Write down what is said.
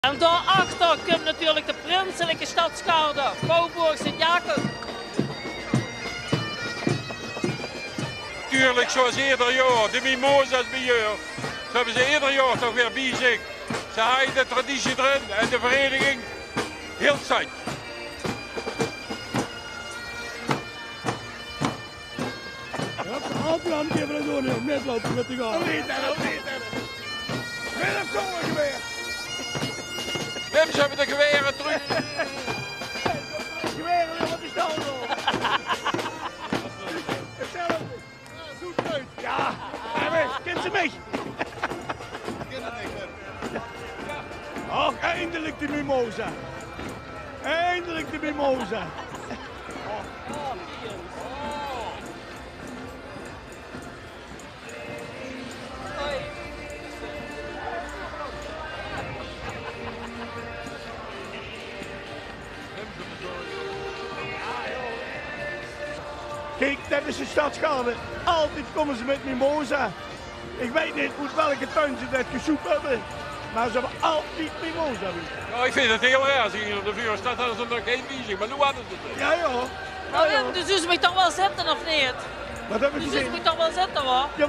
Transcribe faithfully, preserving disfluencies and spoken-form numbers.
En daarachter komt natuurlijk de prinselijke stadsgarde, Faubourg Sint-Jacob. Tuurlijk, zoals ieder jaar, de mimosa's bij jou. Zo hebben ze ieder jaar toch weer bij zich. Ze hebben de traditie erin en de vereniging heel saai. Altijd aan het geven door nu, net lopen met die gaan. Niet en ook niet en. Met een zonnegeweer. Wim, ze hebben de geweren terug. Geweren weer op de stal. Hetzelfde. Zoet uit. Ja, kent ze mee. Och, eindelijk de mimosa. Eindelijk de mimosa. Kijk, dat is de stadsgarde. Altijd komen ze met mimosa. Ik weet niet uit welke tuin ze dat gezoekt hebben. Maar ze hebben altijd mimosa. Ja, ik vind het heel raar als hier op de vuur staat, hadden ze nog geen visie. Maar nu hadden ze het. Ja, ja. Nou, Wim, dus u moet toch wel zitten of niet? Wat heb ik Dus u gezien? moet toch wel zitten hoor.